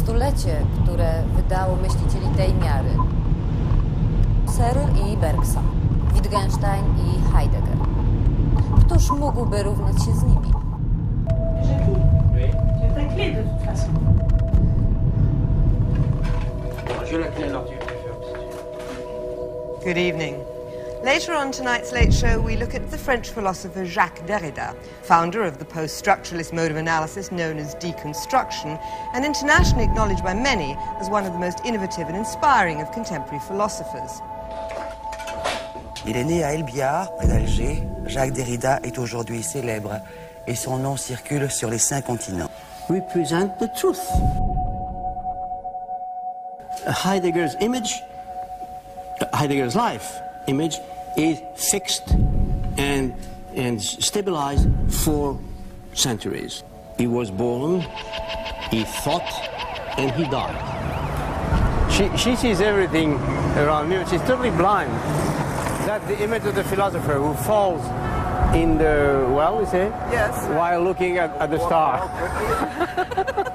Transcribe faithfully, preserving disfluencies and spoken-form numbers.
Stulecie, które wydało myślicieli tej miary. Searle i Bergson, Wittgenstein i Heidegger. Któż mógłby równać się z nimi? Good evening. Later on tonight's Late Show, we look at the French philosopher Jacques Derrida, founder of the post-structuralist mode of analysis known as deconstruction, and internationally acknowledged by many as one of the most innovative and inspiring of contemporary philosophers. Il est né à Elbiard, près d'Alger. Jacques Derrida est aujourd'hui célèbre et son nom circule sur les cinq continents. We present the truth. Heidegger's image, Heidegger's life image is fixed and, and stabilized for centuries. He was born, he thought, and he died. She, she sees everything around me, but she's totally blind. That's the image of the philosopher who falls in the well, we say? Yes. While looking at, at the star.